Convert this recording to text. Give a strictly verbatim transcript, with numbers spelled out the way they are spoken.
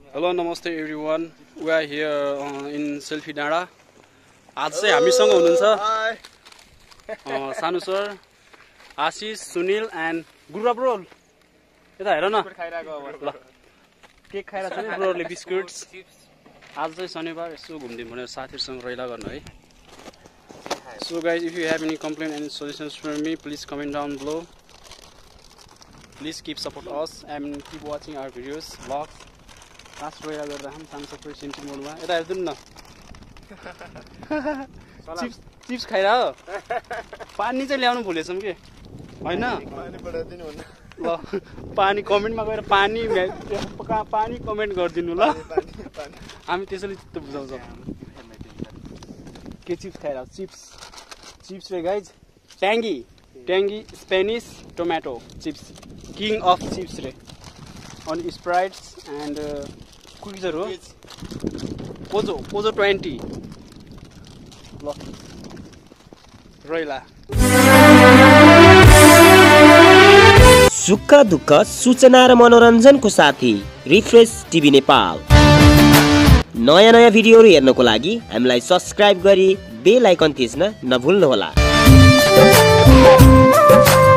Hello, namaste everyone. We are here uh, in Selfie Dada. आज चाहिँ हामीसँग हुनुहुन्छ सानु sir, Ashish, Sunil and Guruwa bro. यता हेर न. ल. केक खाइरहेछ नि ब्रोले बिस्कुट्स. आज चाहिँ शनिबार यसो घुम्दिम भनेर साथीहरुसँग रैला गर्न है. So guys, if you have any complaint and suggestions for me, please comment down below. Please keep support us and keep watching our videos, vlogs. Last railer गर्दा हम सानो सबै सिम्पल मोडमा यता हेर्दिनु न. चिप्स चिप्स खाइरा हो. पानी चाहिँ ल्याउनु भुलेछम के हैन? पानी पठाइदिनु भन्नु. ल पानी कमेन्टमा गएर पानी पानी कमेन्ट गरिदिनु ल. हामी त्यसैले चित्त बुझाउँछौँ. के चिप्स खाइरा? चिप्स चिप्स रे guys. Tangy tangy Spanish tomato chips. King of chips रे. अनि स्प्राइट्स एन्ड कुकिजहरु हो. पोजो पोजो ट्वेन्टी. ल रैला. सुख दुःख सूचना र मनोरञ्जनको साथी रिफ्रेश टिभी नेपाल. नयाँ नयाँ भिडियोहरू हेर्नको लागि हामीलाई सब्स्क्राइब गरी बेल आइकन थिच्न नभुल्नुहोला.